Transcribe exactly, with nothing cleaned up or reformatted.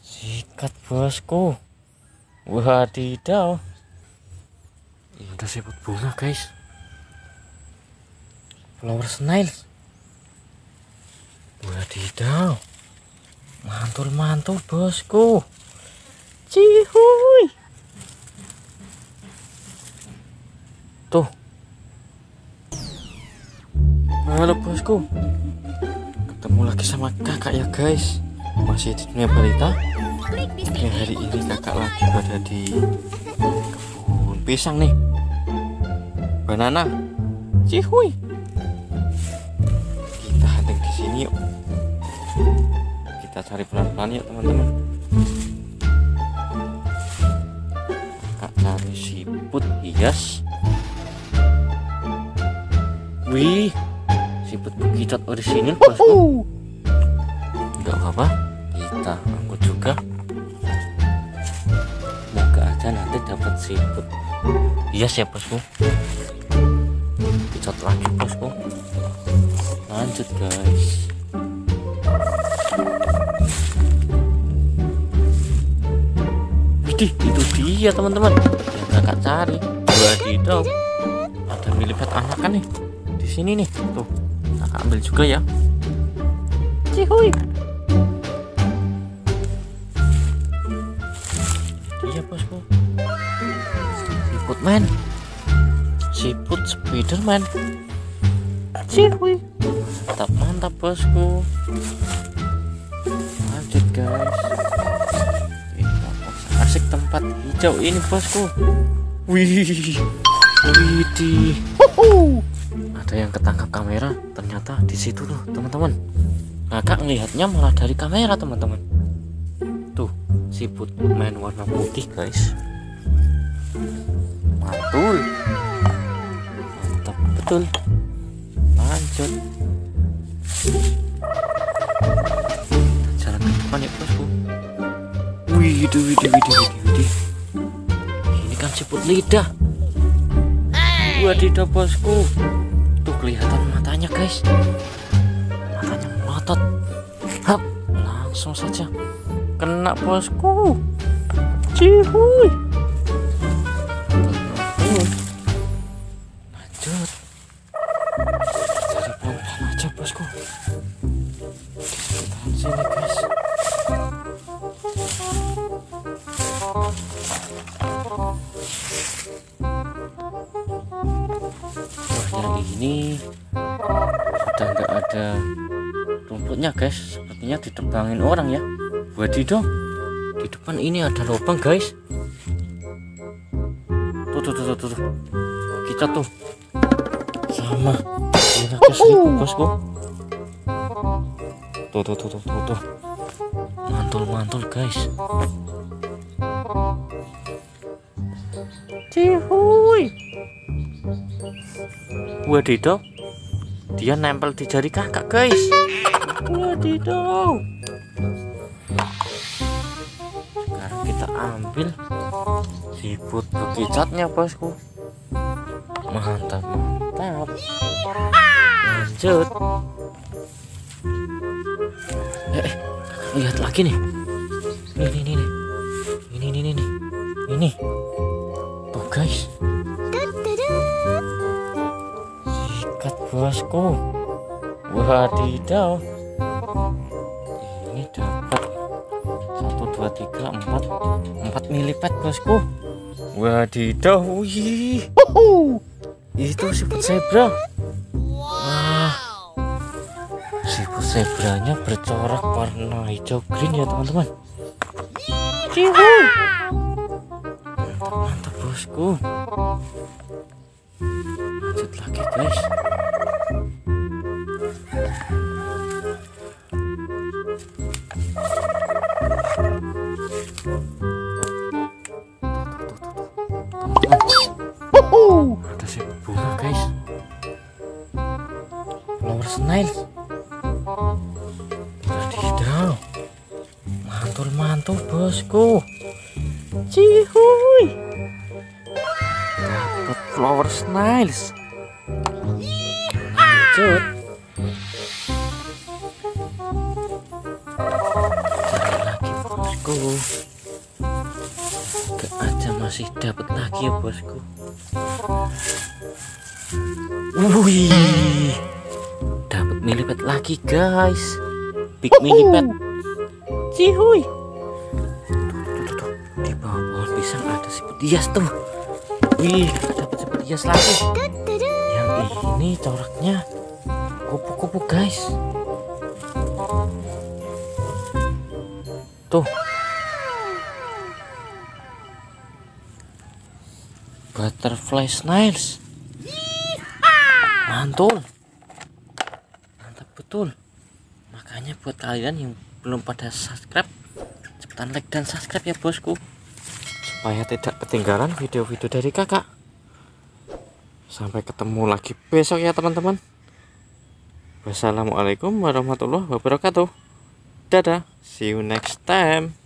Sikat bosku. Wadidaw. Ini ada siput bunga guys. Flower snail. Wadidaw. Mantul-mantul bosku. Cihuy. Tuh. Halo bosku. Ketemu lagi sama kakak ya guys. Masih di dunia balita. Oke, hari ini kakak lagi berada di kebun pisang nih. Banana. Cihuy. Kita hunting di sini yuk. Kita cari pelan-pelan yuk teman-teman. Kakak cari siput hias. Wih, siput bukicot orisinil bosku. Enggak apa-apa, kita angkut juga. Moga aja nanti dapat siput hias ya bosku. Bukicot lagi bosku. Lanjut guys. Widih, itu dia teman-teman yang kakak cari. Wadidaw, ada milipet anakan nih di sini nih. Tuh, kakak ambil juga ya. Cihuy. Dia bosku. Siput man. Siput Spiderman. Cihuy. Mantap mantap bosku. Lanjut guys. Asik tempat hijau ini bosku. Wih. Widih. Ada yang ketangkap kamera, ternyata di situ tuh teman-teman. Kakak ngelihatnya malah dari kamera teman-teman. Tuh siput main warna putih guys. Mantul. Mantap betul. Lanjut. Jalan ke depan ya bosku. Widih widih widih widih widih. Ini kan siput lidah. Wadidaw bosku. Tuh kelihatan matanya guys. Matanya melotot. Hap, langsung saja kena bosku. Cihuy. Lanjut. Cari pelan-pelan aja bosku. Di sekitaran sini guys. Wah, yang ini sudah nggak ada rumputnya guys. Sepertinya ditebangin orang ya. Wadidaw, di depan ini ada lubang guys. Tuh tuh tuh tuh tuh, kita tuh sama ini seribu bosku. Tuh tuh tuh tuh tuh tuh, mantul mantul guys. Cihuy. Wadidaw, dia nempel di jari kakak guys. Wadidaw. Sekarang kita ambil siput bekicotnya bosku. Mantap mantap. Lanjut. Eh, eh lihat lagi nih. Ini ini ini ini ini ini ini. Tuh guys. Sikat bosku. Wadidaw. Ini dapat satu dua tiga empat empat milipet bosku. Wadidaw. Wih. Itu siput zebra. Wah. Siput zebranya bercorak warna hijau green ya teman-teman. Cihuy. Mantap mantap bosku. Lanjut lagi guys. Ada siput bunga guys. Flower snail. Wadidaw. Mantul-mantul bosku. Cihuy. Dapat flower snails. Lanjut. Cari lagi bosku. bosku. Gak aja masih dapat lagi ya bosku. Wih, dapat milipet lagi guys. Big milipet. Cihuy. Tuh, tuh, tuh, di bawah pohon pisang ada siput hias tuh. Wih, dapat siput hias lagi. Yang ini coraknya kupu-kupu guys. Tuh, butterfly snails. Mantul, mantap betul. Makanya buat kalian yang belum pada subscribe, cepetan like dan subscribe ya bosku, supaya tidak ketinggalan video-video dari kakak. Sampai ketemu lagi besok ya teman-teman. Wassalamualaikum warahmatullahi wabarakatuh. Dadah, see you next time.